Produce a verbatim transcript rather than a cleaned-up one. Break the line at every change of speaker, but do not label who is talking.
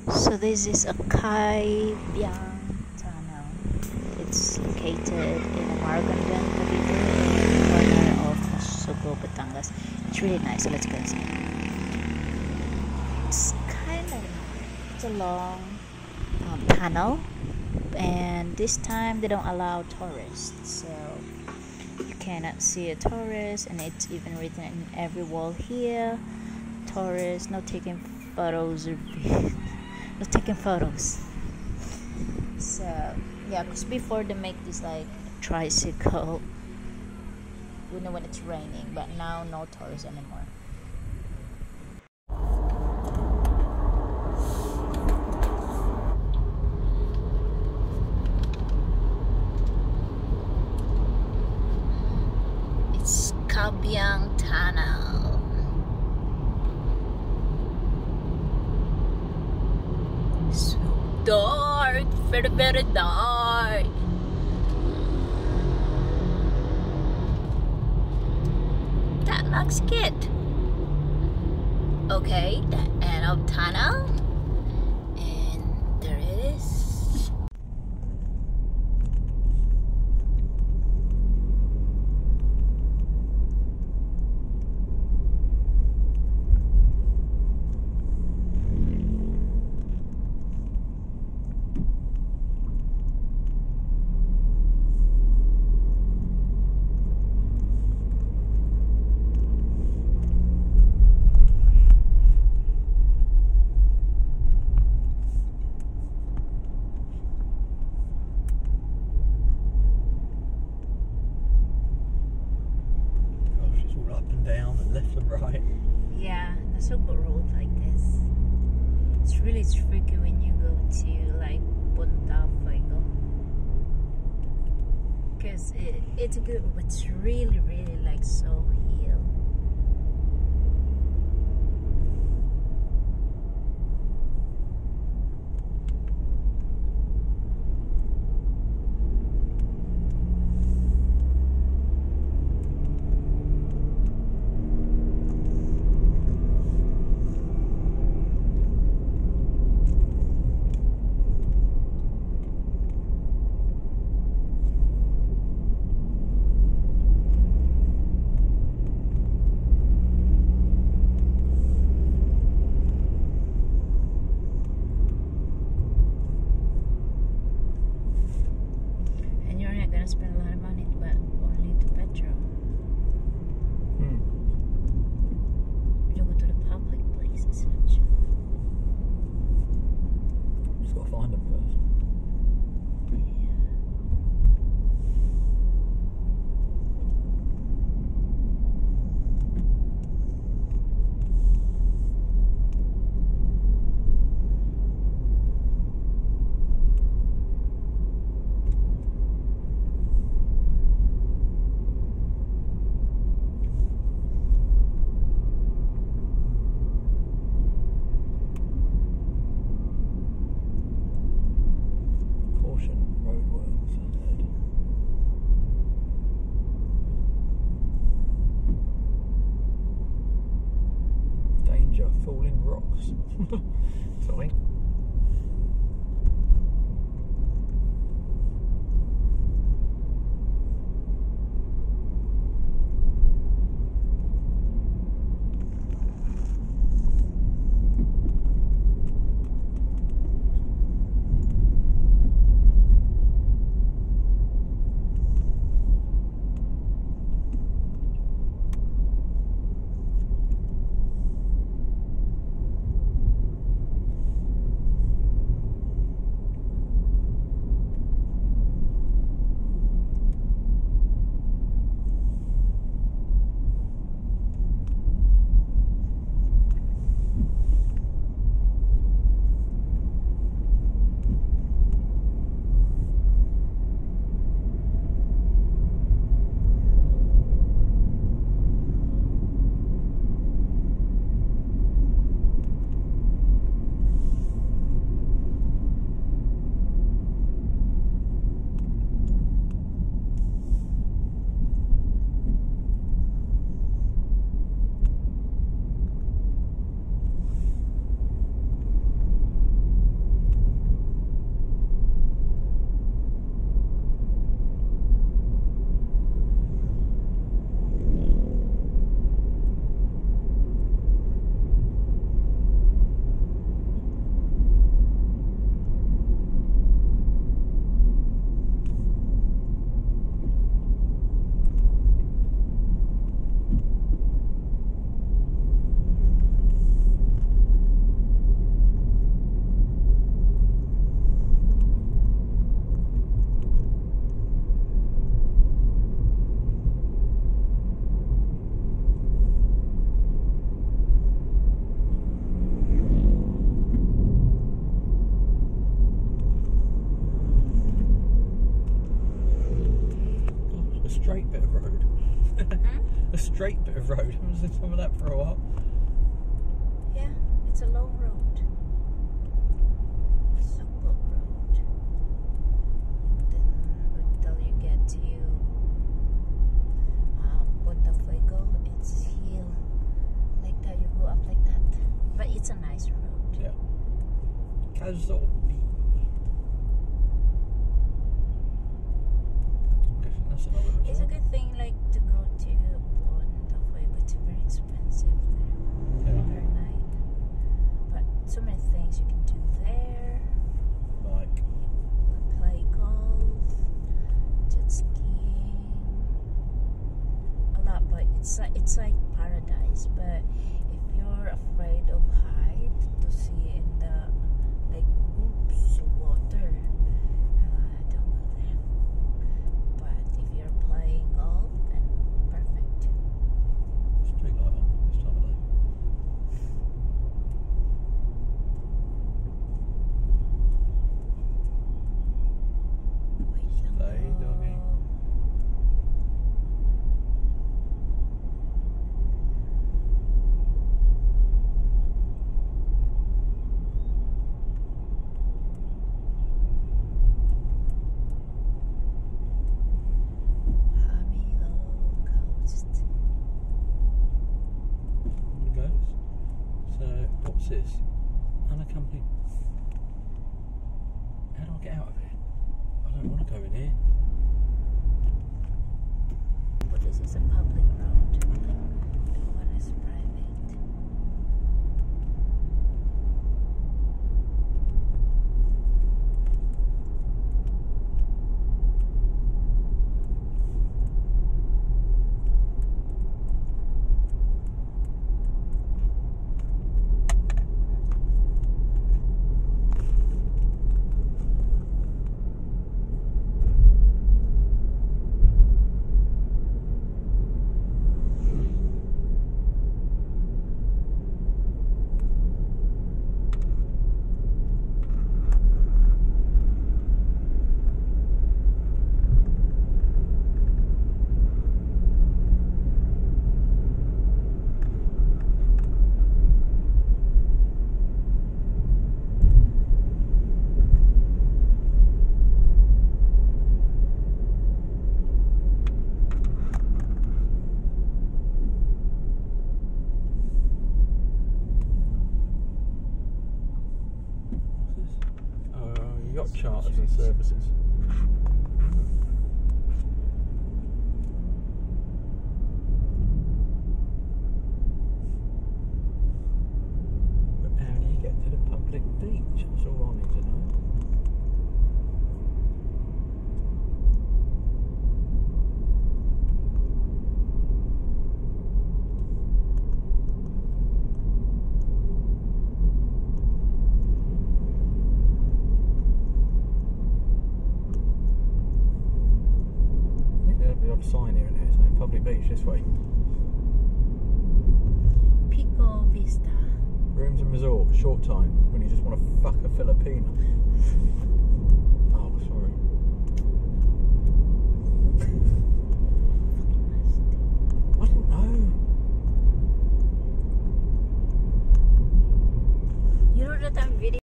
So this is a Kai Biang Tunnel. It's located in Maragondon, Cavite, in the corner of Sugo, Batangas. It's really nice. So let's go and see. It's kind of it's a long um, tunnel, and this time they don't allow tourists, so you cannot see a tourist, and it's even written in every wall here: tourists, no taking photos or no taking photos. So yeah, because before they make this like tricycle, we know when it's raining, but now no tourists anymore. It's Kabiang Tunnel. So dark, very very dark. That looks good. Okay, the end of tunnel, and there it is.
Down and left and right.
Yeah, the Sugo road like this. It's really tricky when you go to like Punta Fuego, because it, it's good, but it's really really like so hill. Spend a lot of money, but only to petrol.
Hmm.
We don't go to the public places much.
Just gotta find them first. Roadworks ahead. Danger, falling rocks. Sorry. straight bit of road. I was in some of that for a while.
Yeah, it's a long road. A super road. And then until you get to uh, Punta Fuego, it's hill. Like that, you go up like that. But it's a nice road.
Yeah. Cazorbi. That's another resort.
It's a good thing, like, to go to Punta Fuego. It's very expensive there
Yeah.
per night. But so many things you can do there.
Like,
Play golf, jet skiing, a lot. But it's like it's like paradise. But if you're afraid of height, to see in the like oops water, uh, don't go there. But if you're playing golf, then perfect.
street light on this time of day.
Wait lang
Stay,
po.
doggy.
Hamilo Coast.
There goes. So, what's this? Unaccompanied. How do I get out of here? I don't want to go in here.
But this is a public road. Big one is private.
What's this? Oh, yacht charters and services. But how do you get to the public beach? That's all I need to know. I think there'll be an odd sign here and there saying public beach this way.
Pico Vista.
Rooms and resort, short time, when you just want to fuck a Filipino.